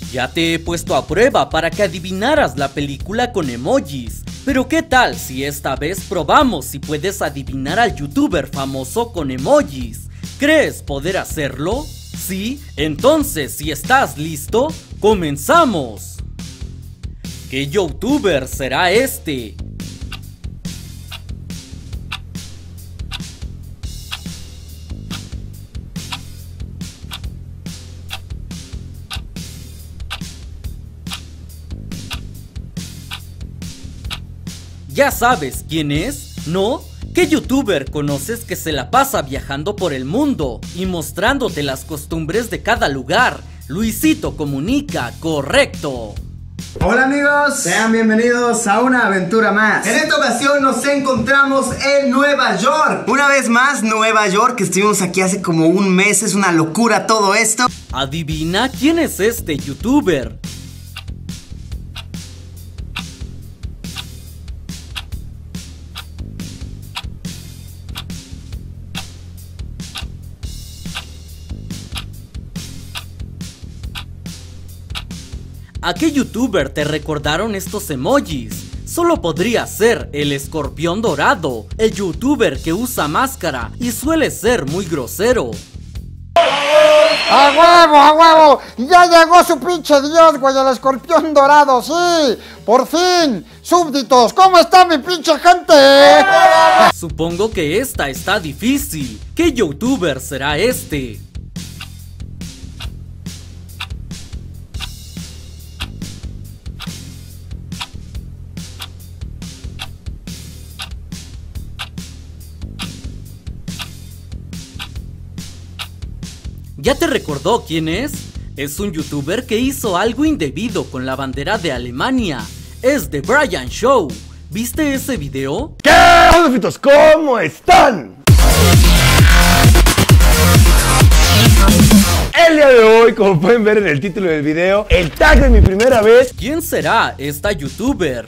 Ya te he puesto a prueba para que adivinaras la película con emojis. Pero ¿qué tal si esta vez probamos si puedes adivinar al youtuber famoso con emojis? ¿Crees poder hacerlo? ¿Sí? Entonces, si estás listo, ¡comenzamos! ¿Qué youtuber será este? ¿Ya sabes quién es? ¿No? ¿Qué youtuber conoces que se la pasa viajando por el mundo y mostrándote las costumbres de cada lugar? Luisito Comunica, correcto. Hola amigos, sean bienvenidos a una aventura más. En esta ocasión nos encontramos en Nueva York. Una vez más, Nueva York, que estuvimos aquí hace como un mes, es una locura todo esto. Adivina quién es este youtuber. ¿A qué youtuber te recordaron estos emojis? Solo podría ser el escorpión dorado, el youtuber que usa máscara y suele ser muy grosero. ¡A huevo, a huevo! ¡Ya llegó su pinche dios, güey! El escorpión dorado, sí. ¡Por fin! ¡Súbditos! ¿Cómo está mi pinche gente? Supongo que esta está difícil. ¿Qué youtuber será este? ¿Ya te recordó quién es? Es un youtuber que hizo algo indebido con la bandera de Alemania. Es The Brian Show. ¿Viste ese video? ¿Qué onda, fitos? ¿Cómo están? El día de hoy, como pueden ver en el título del video, el tag de mi primera vez. ¿Quién será esta youtuber?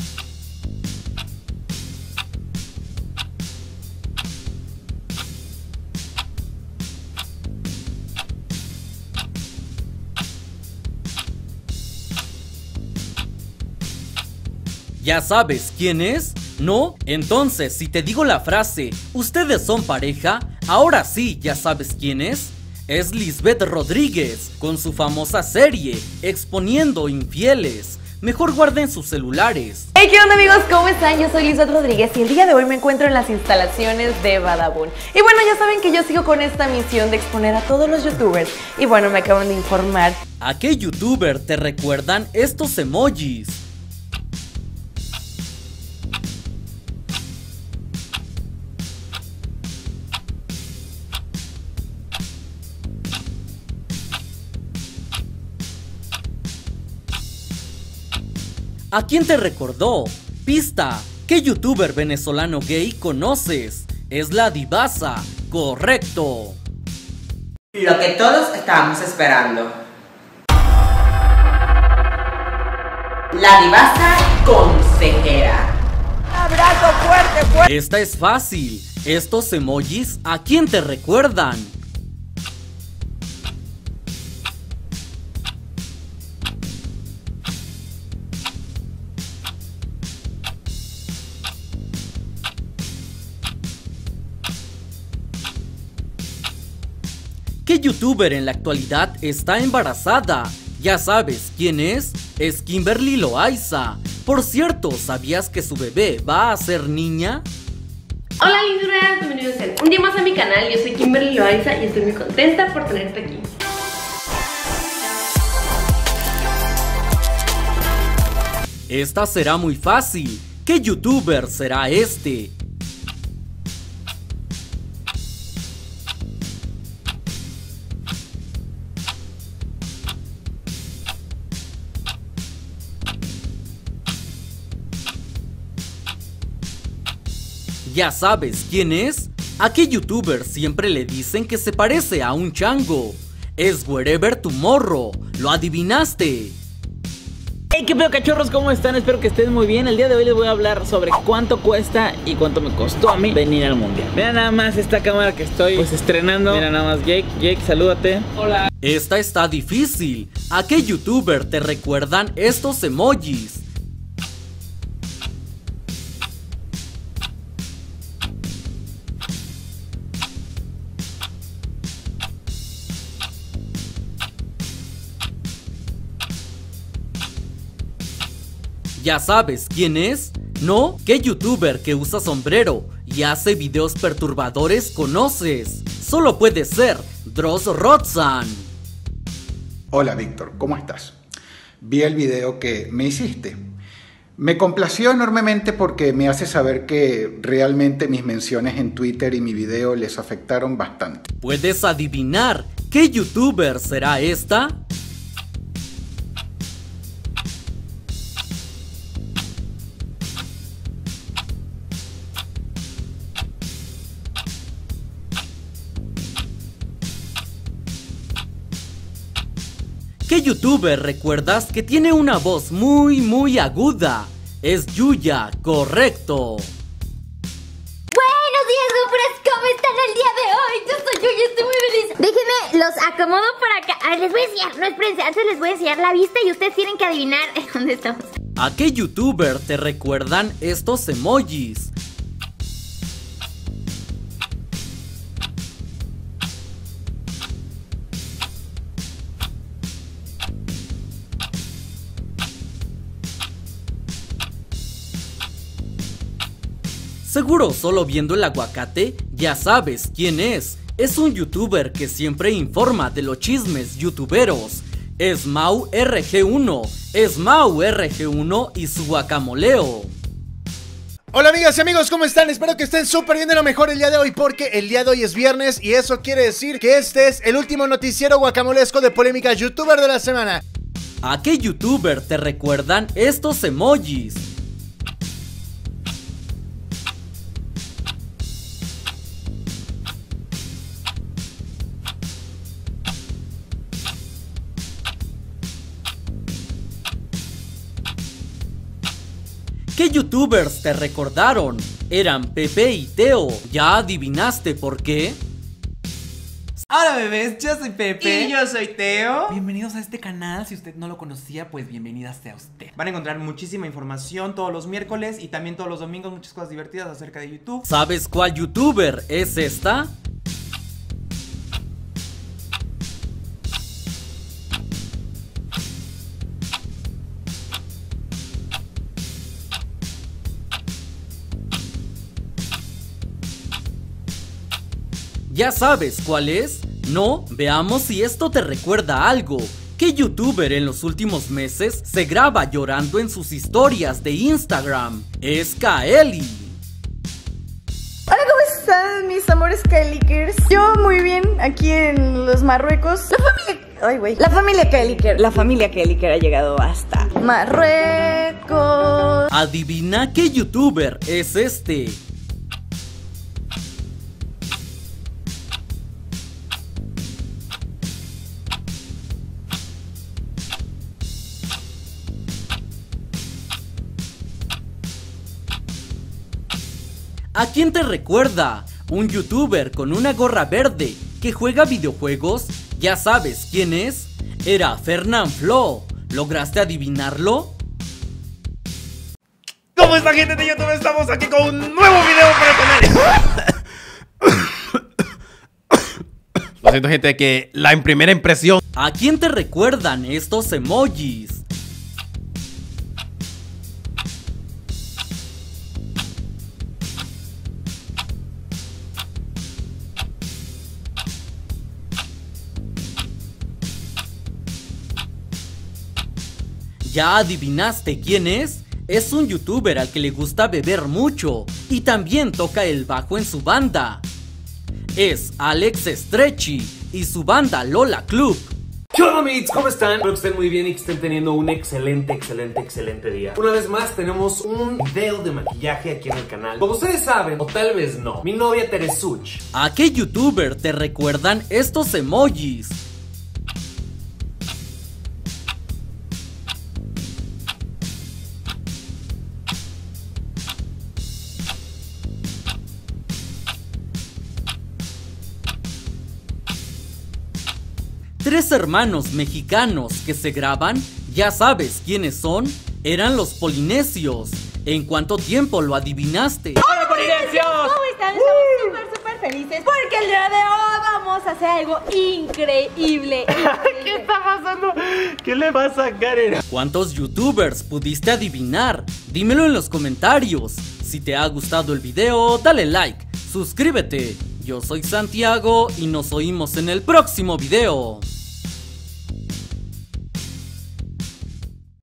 ¿Ya sabes quién es? ¿No? Entonces, si te digo la frase, ¿ustedes son pareja? Ahora sí, ¿ya sabes quién es? Es Lisbeth Rodríguez, con su famosa serie, Exponiendo Infieles. Mejor guarden sus celulares. Hey, ¿qué onda amigos? ¿Cómo están? Yo soy Lisbeth Rodríguez y el día de hoy me encuentro en las instalaciones de Badabun. Y bueno, ya saben que yo sigo con esta misión de exponer a todos los youtubers. Y bueno, me acaban de informar. ¿A qué youtuber te recuerdan estos emojis? ¿A quién te recordó? Pista, ¿qué youtuber venezolano gay conoces? Es la Divasa, correcto. Lo que todos estábamos esperando. La Divasa consejera. Un abrazo fuerte, fuerte. Esta es fácil. Estos emojis, ¿a quién te recuerdan? ¿Qué youtuber en la actualidad está embarazada? Ya sabes quién es Kimberly Loaiza. Por cierto, ¿sabías que su bebé va a ser niña? Hola linduras, bienvenidos un día más a mi canal. Yo soy Kimberly Loaiza y estoy muy contenta por tenerte aquí. Esta será muy fácil. ¿Qué youtuber será este? ¿Ya sabes quién es? ¿A qué youtuber siempre le dicen que se parece a un chango? Es Wherever Tomorrow. ¿Lo adivinaste? Hey, qué pedo, cachorros, ¿cómo están? Espero que estén muy bien. El día de hoy les voy a hablar sobre cuánto cuesta y cuánto me costó a mí venir al mundial. Mira nada más esta cámara que estoy pues estrenando. Mira nada más, Jake, salúdate. Hola. Esta está difícil. ¿A qué youtuber te recuerdan estos emojis? ¿Ya sabes quién es? ¿No? ¿Qué youtuber que usa sombrero y hace videos perturbadores conoces? Solo puede ser Dross Roxanne. Hola Víctor, ¿cómo estás? Vi el video que me hiciste. Me complació enormemente porque me hace saber que realmente mis menciones en Twitter y mi video les afectaron bastante. ¿Puedes adivinar qué youtuber será esta? ¿Qué youtuber recuerdas que tiene una voz muy aguda? Es Yuya, correcto. Buenos días, Gopras, ¿cómo están el día de hoy? Yo soy Yuya, estoy muy feliz. Déjenme, los acomodo por acá. A ver, les voy a enseñar, no, espérense, antes les voy a enseñar la vista y ustedes tienen que adivinar dónde estamos. ¿A qué youtuber te recuerdan estos emojis? Seguro solo viendo el aguacate ya sabes quién es. Es un youtuber que siempre informa de los chismes youtuberos. Es MauRG1. Es MauRG1 y su guacamoleo. Hola amigas y amigos, ¿cómo están? Espero que estén súper bien de lo mejor el día de hoy, porque el día de hoy es viernes y eso quiere decir que este es el último noticiero guacamolesco de polémica youtuber de la semana. ¿A qué youtuber te recuerdan estos emojis? ¿Qué youtubers te recordaron? Eran Pepe y Teo. ¿Ya adivinaste por qué? Hola bebés, yo soy Pepe. Y yo soy Teo. Bienvenidos a este canal, si usted no lo conocía, pues bienvenida sea usted. Van a encontrar muchísima información todos los miércoles y también todos los domingos, muchas cosas divertidas acerca de YouTube. ¿Sabes cuál youtuber es esta? ¿Ya sabes cuál es? ¿No? Veamos si esto te recuerda a algo. ¿Qué youtuber en los últimos meses se graba llorando en sus historias de Instagram? Es Kaeli. Hola, ¿cómo están mis amores Kaelikers? Yo muy bien, aquí en los Marruecos. La familia Kaeliker ha llegado hasta Marruecos. Adivina qué youtuber es este. ¿A quién te recuerda? Un youtuber con una gorra verde que juega videojuegos. ¿Ya sabes quién es? Era Fernanfloo. ¿Lograste adivinarlo? ¿Cómo está, gente de YouTube? Estamos aquí con un nuevo video para el canal. Lo siento, gente, que la primera impresión. ¿A quién te recuerdan estos emojis? ¿Ya adivinaste quién es? Es un youtuber al que le gusta beber mucho y también toca el bajo en su banda. Es Alex Stretchy y su banda Lola Club. ¿Qué onda, mates? ¿Cómo están? Espero que estén muy bien y que estén teniendo un excelente día. Una vez más tenemos un video de maquillaje aquí en el canal. Como ustedes saben, o tal vez no, mi novia Teresuch. ¿A qué youtuber te recuerdan estos emojis? 3 hermanos mexicanos que se graban, ya sabes quiénes son, eran los polinesios. ¿En cuánto tiempo lo adivinaste? ¡Hola, polinesios! ¿Cómo están? Estamos súper felices porque el día de hoy vamos a hacer algo increíble. ¿Qué está pasando? ¿Qué le pasa a Karen? ¿Cuántos youtubers pudiste adivinar? Dímelo en los comentarios. Si te ha gustado el video, dale like, suscríbete. Yo soy Santiago y nos oímos en el próximo video.